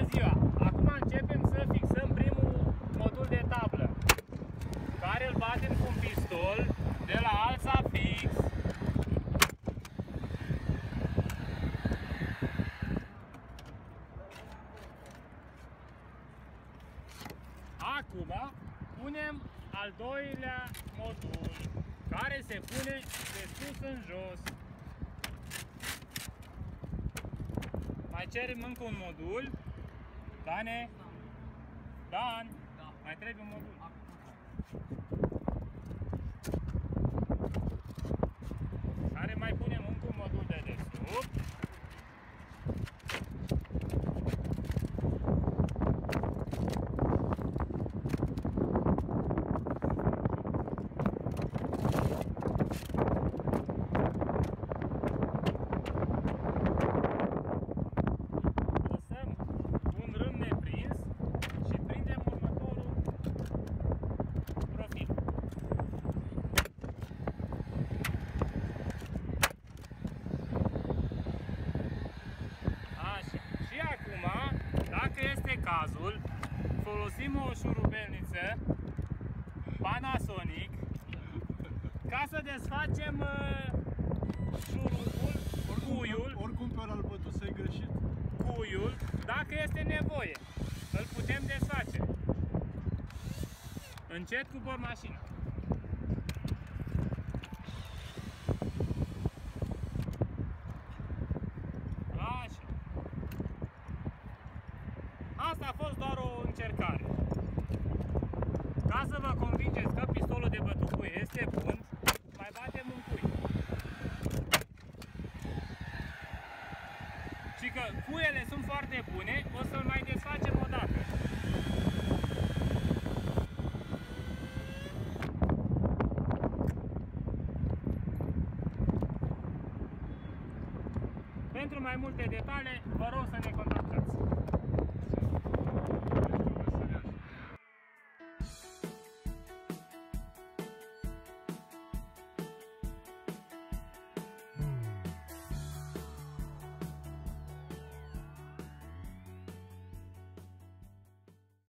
ziua! Acum începem să fixăm primul modul de tablă, care îl batem cu un pistol de la Alsafix. Acum punem al doilea modul, care se pune de sus în jos. Mai cerem încă un modul. Dane? Dan? Da. Mai trebuie un modul. Care mai punem încă un modul de desubt. Dacă este cazul, folosim o șurubelniță Panasonic ca să desfacem șurubul, cuiul. Oricum pe ăla îl bătusei greșit. Cuiul, dacă este nevoie, îl putem desface. Încet cu bormașina. Așa. Asta a fost doar o încercare. Ca să vă convingeți că pistolul de bătut cuie este bun, mai batem un cui. Și că cuiele sunt foarte bune, o să-l mai desfacem o dată. Pentru mai multe detalii, vă rog să ne contactați.